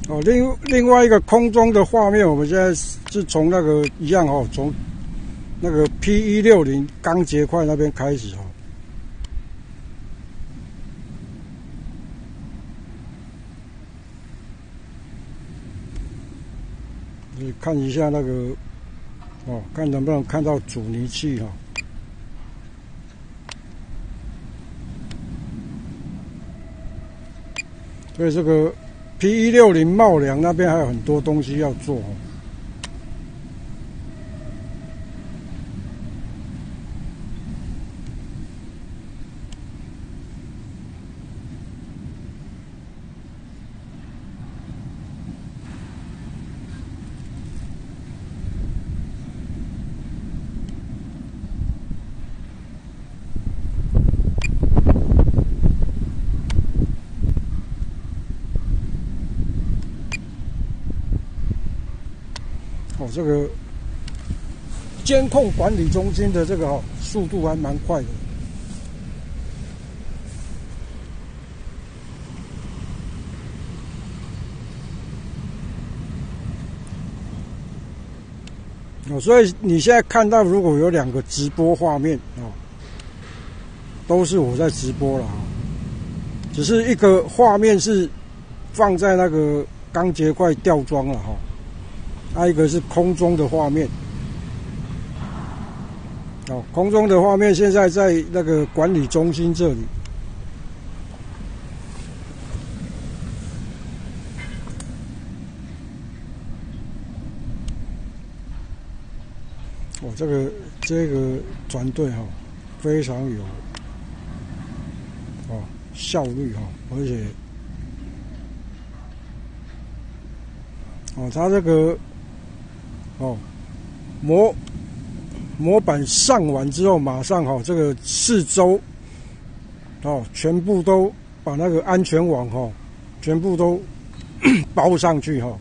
哦，另外一个空中的画面，我们现在是从那个一样哦，从那个 P160钢结块那边开始哦。你看一下那个哦，看能不能看到阻尼器哈、哦。所以这个 P160茂良那边还有很多东西要做哦。哦，这个监控管理中心的这个哦，速度还蛮快的。哦，所以你现在看到如果有2个直播画面哦，都是我在直播了啊，只是一个画面是放在那个钢结块吊装了哈。还有一个是空中的画面，哦，空中的画面现在在那个管理中心这里。哦，这个团队哈，非常有哦效率哈，而且哦，他这个。哦，模板上完之后，马上哈、哦，这个四周哦，全部都把那个安全网哈、哦，全部都包上去哈、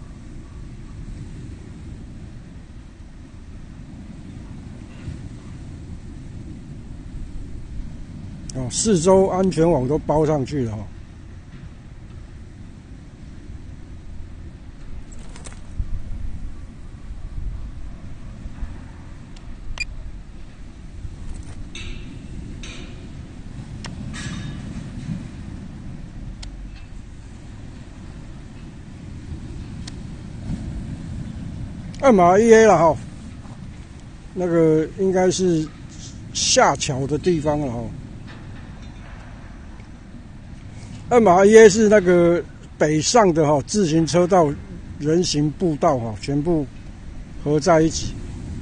哦。哦，四周安全网都包上去了哈、哦。2码1A 了哈，那个应该是下桥的地方了哈。2码1A 是那个北上的哈自行车道、人行步道哈，全部合在一起。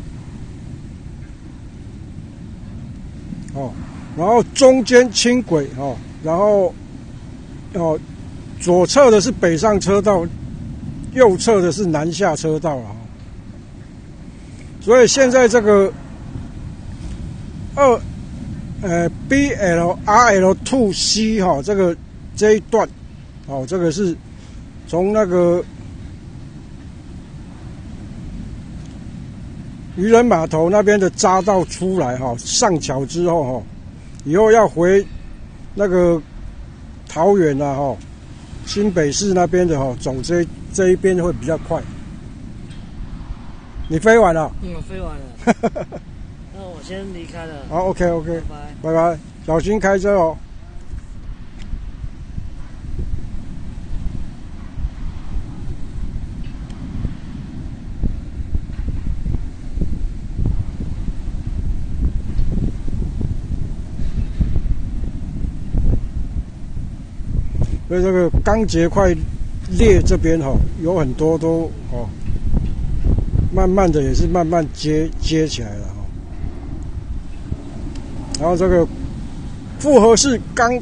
哦，然后中间轻轨哦，然后哦左侧的是北上车道，右侧的是南下车道了。所以现在这个BLRL2C 哈，这一段，哦，这个是从那个渔人码头那边的匝道出来哈，上桥之后哈，以后要回那个桃园啊哈，新北市那边的哈，走这一边会比较快。你飞完了？ 我飞完了。那我先离开了。 好 ，OK， 拜拜，小心开车哦。所以这个钢结块裂这边哈，有很多都哦。慢慢的也是慢慢接起来了哈，然后这个复合式钢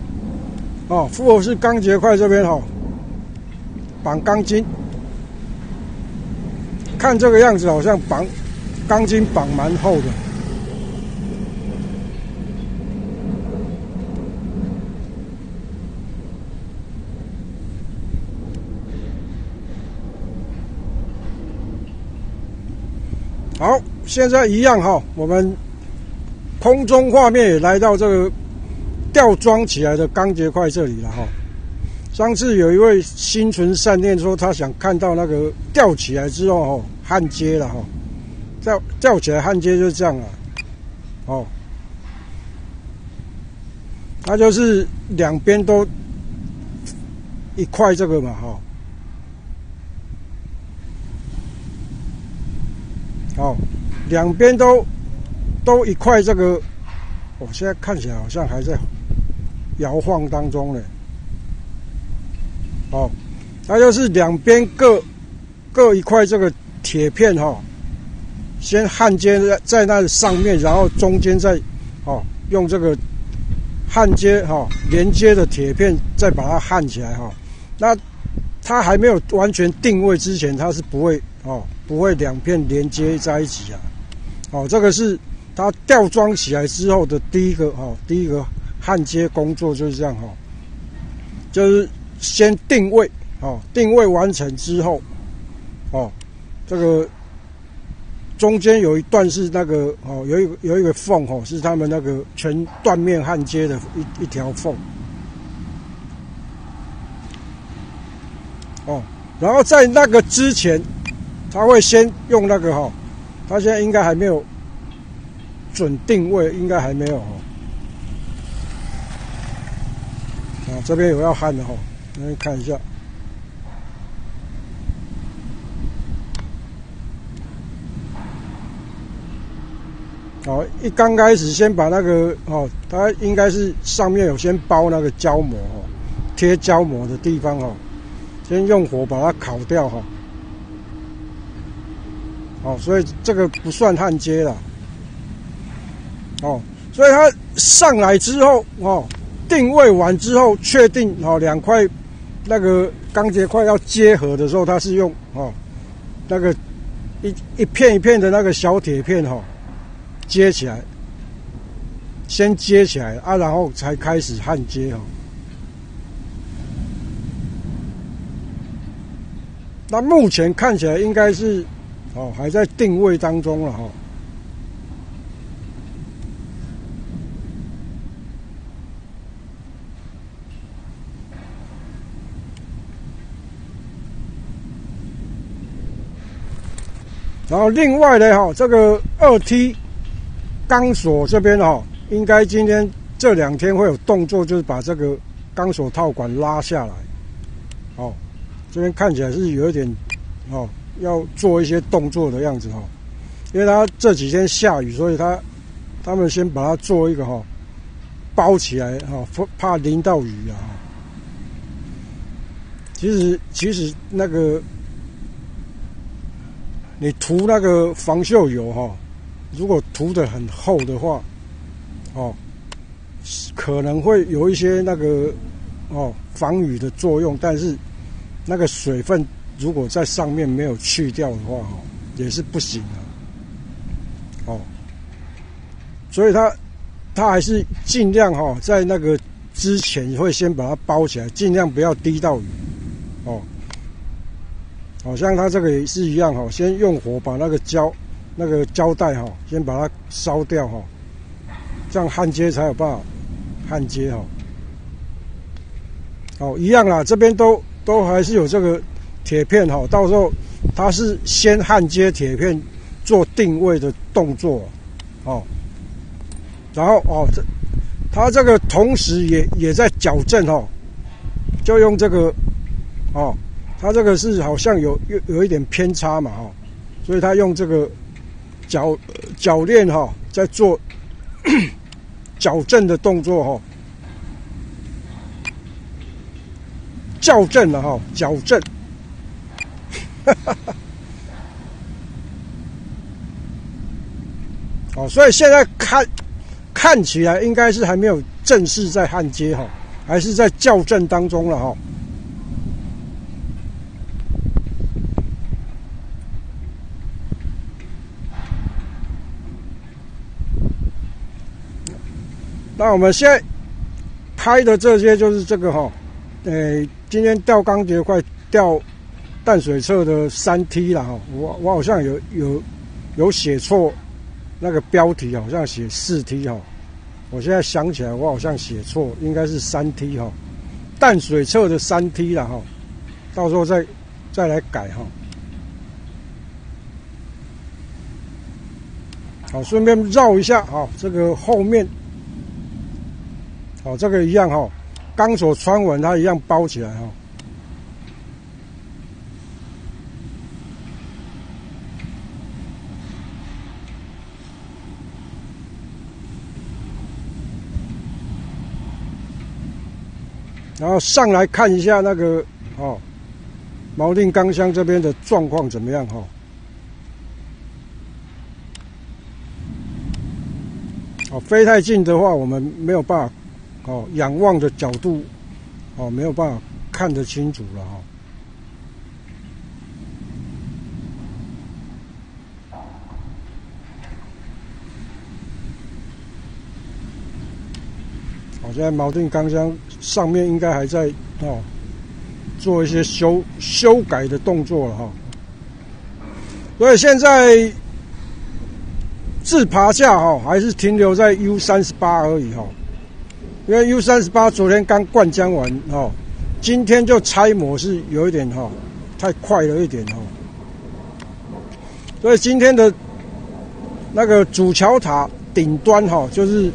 结块这边哈，绑钢筋，看这个样子好像钢筋绑蛮厚的。好，现在一样哈，我们空中画面也来到这个吊装起来的钢结块这里了哈。 上次有一位心存善念说，他想看到那个吊起来之后哦，焊接了哈，吊起来焊接就是这样了，哦，它就是两边都一块这个嘛哈，哦，两边都一块这个，我现在看起来好像还在摇晃当中呢。哦，它就是两边各一块这个铁片哈，先焊接在那上面，然后中间再用这个焊接连接的铁片再把它焊起来哈。那它还没有完全定位之前，它是不会两片连接在一起啊。这个是它吊装起来之后的第一个焊接工作就是这样哈，就是先定位，定位完成之后，这个中间有一段是那个有一个缝是他们那个全断面焊接的一条缝，然后在那个之前，他会先用那个他现在应该还没有准定位，应该还没有这边有要焊的来看一下，一刚开始先把那个它应该是上面有先包那个胶膜贴胶膜的地方先用火把它烤掉所以这个不算焊接了所以它上来之后定位完之后确定两块那个钢结块要接合的时候，它是用那个一片一片的那个小铁片接起来，先接起来然后才开始焊接那目前看起来应该是还在定位当中了然后另外呢这个2T 钢索这边应该今天这2天会有动作，就是把这个钢索套管拉下来这边看起来是有一点要做一些动作的样子因为它这几天下雨，所以他们先把它做一个包起来怕淋到雨其实那个你涂那个防锈油如果涂得很厚的话可能会有一些那个防雨的作用，但是那个水分如果在上面没有去掉的话也是不行的所以它还是尽量在那个之前会先把它包起来，尽量不要滴到雨像它这个也是一样先用火把那个胶带先把它烧掉这样焊接才有办法焊接一样啦，这边都还是有这个铁片到时候它是先焊接铁片做定位的动作然后它这个同时也在矫正就用这个它这个是好像有一点偏差嘛所以它用这个铰链在做矫正的动作校正了矫正所以现在看起来应该是还没有正式在焊接还是在校正当中了那我们现在拍的这些就是这个今天吊钢结块吊淡水侧的3T 啦我好像有写错那个标题，好像写4T我现在想起来我好像写错，应该是3T 淡水侧的3T 了哈，到时候再来改哈。好，顺便绕一下哈，这个后面，好，这个一样哈，钢索穿完它一样包起来哈。然后上来看一下那个哦，锚定钢箱这边的状况怎么样哈？哦，飞太近的话，我们没有办法哦，仰望的角度哦，没有办法看得清楚了哈。好，现在锚定钢箱上面应该还在哦，做一些修改的动作了哈。所以现在自爬架哈，还是停留在 U38而已哈。因为 U38昨天刚灌浆完哈，今天就拆模是有一点哈，太快了一点哈。所以今天的那个主桥塔顶端哈，就是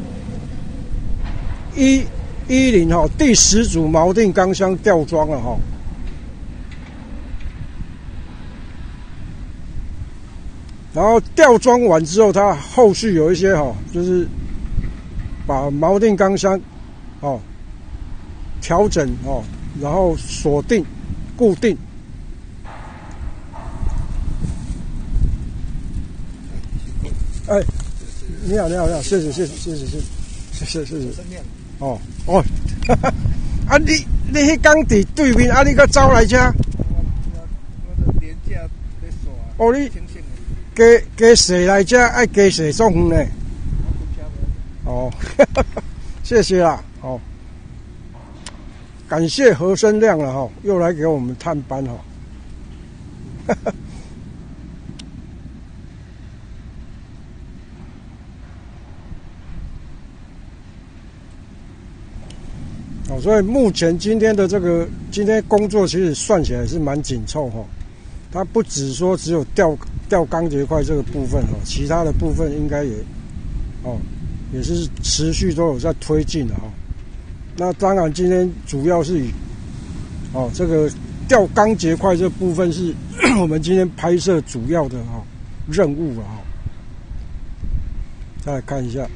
110哈，第10组锚定钢箱吊装了哈。然后吊装完之后，它后续有一些哈，就是把锚定钢箱哦调整哦，然后锁定、固定。哎，你好，谢谢。哦，啊你迄工伫对面，啊你搁走来遮？ 我廉价在耍。 哦你。加洗来遮爱加洗送远呢。哦，谢谢啦，哦，感谢何生亮了哈，又来给我们探班哈。哦，所以目前今天工作其实算起来是蛮紧凑哈。它不只说只有吊钢结块这个部分哈，其他的部分应该也是持续都有在推进的哈。那当然今天主要是以这个吊钢结块这部分是我们今天拍摄主要的任务了哈。再来看一下，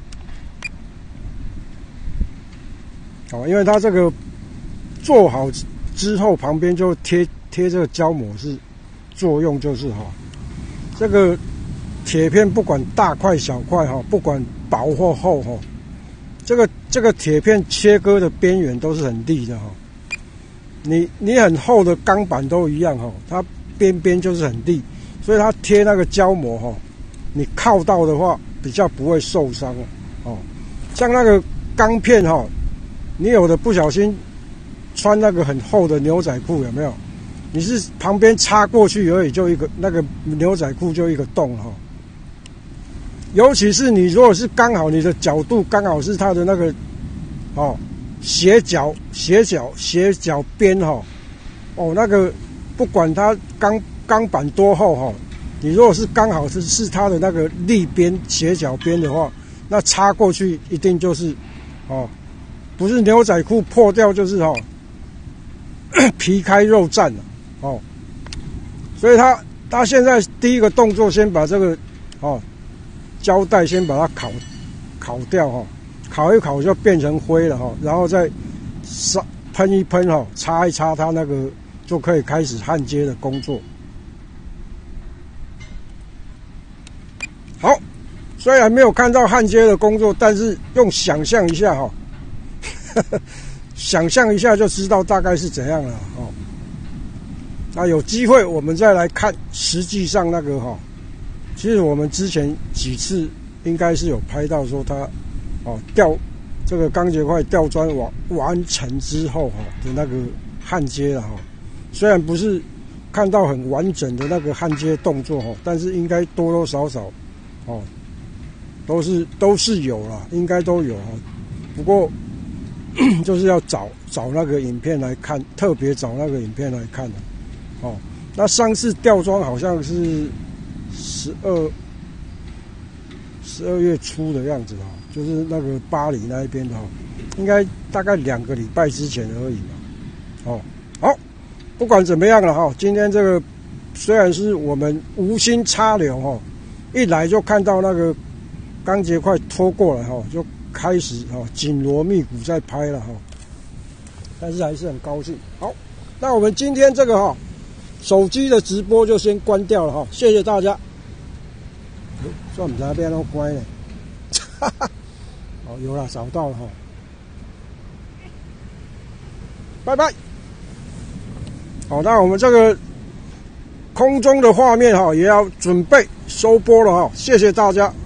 因为它这个做好之后，旁边就贴这个胶膜是作用就是这个铁片不管大块小块不管薄或厚这个铁片切割的边缘都是很利的你很厚的钢板都一样它边边就是很利，所以它贴那个胶膜你靠到的话比较不会受伤像那个钢片你有的不小心穿那个很厚的牛仔裤有没有？你是旁边插过去而已，就一个那个牛仔裤就一个洞尤其是你如果是刚好你的角度刚好是它的那个斜角边那个不管它钢板多厚你如果是刚好是它的那个立边斜角边的话，那插过去一定就是不是牛仔裤破掉就是皮开肉绽了所以他现在第一个动作先把这个胶带先把它烤掉烤一烤就变成灰了然后再喷一喷擦一擦它那个就可以开始焊接的工作。好，虽然没有看到焊接的工作，但是用想象一下想象一下就知道大概是怎样了那有机会我们再来看实际上那个其实我们之前几次应该是有拍到说它这个钢结块吊装完成之后的那个焊接了虽然不是看到很完整的那个焊接动作但是应该多多少少都是有啦，应该都有不过就是要找那个影片来看，特别找那个影片来看的。哦，那上次吊装好像是12月初的样子哦，就是那个巴黎那一边的哦，应该大概2个礼拜之前而已嘛。哦，好，不管怎么样了哈，今天这个虽然是我们无心插柳哦，一来就看到那个钢结块拖过来哈，就开始哈紧锣密鼓在拍了哈，但是还是很高兴。好，那我们今天这个哈手机的直播就先关掉了哈，谢谢大家。算不知道变那么乖呢，哦，有了，找到了哈，拜拜。好，那我们这个空中的画面哈也要准备收播了哈，谢谢大家。